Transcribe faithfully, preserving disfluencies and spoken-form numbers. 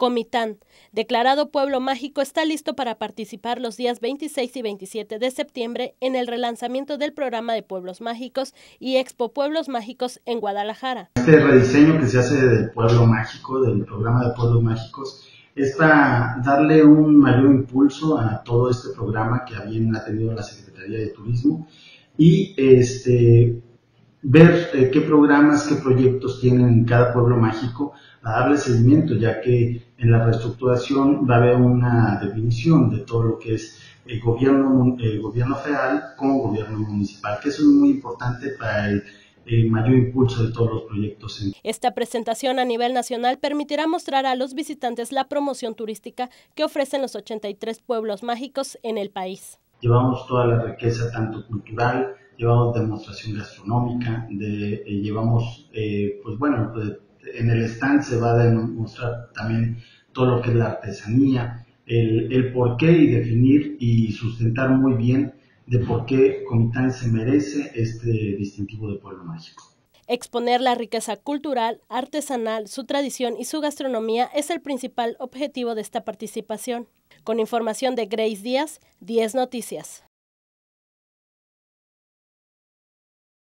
Comitán, declarado pueblo mágico, está listo para participar los días veintiséis y veintisiete de septiembre en el relanzamiento del programa de Pueblos Mágicos y Expo Pueblos Mágicos en Guadalajara. Este rediseño que se hace del Pueblo Mágico, del programa de Pueblos Mágicos, es para darle un mayor impulso a todo este programa que habían tenido la Secretaría de Turismo y este ver eh, qué programas, qué proyectos tienen en cada pueblo mágico, a darle seguimiento, ya que en la reestructuración va a haber una definición de todo lo que es el gobierno, el gobierno federal como gobierno municipal, que eso es muy importante para el, el mayor impulso de todos los proyectos. Esta presentación a nivel nacional permitirá mostrar a los visitantes la promoción turística que ofrecen los ochenta y tres pueblos mágicos en el país. Llevamos toda la riqueza tanto cultural, llevamos demostración gastronómica, de, eh, llevamos, eh, pues bueno, pues, en el stand se va a demostrar también todo lo que es la artesanía, el, el por qué y definir y sustentar muy bien de por qué Comitán se merece este distintivo de pueblo mágico. Exponer la riqueza cultural, artesanal, su tradición y su gastronomía es el principal objetivo de esta participación. Con información de Grace Díaz, diez Noticias.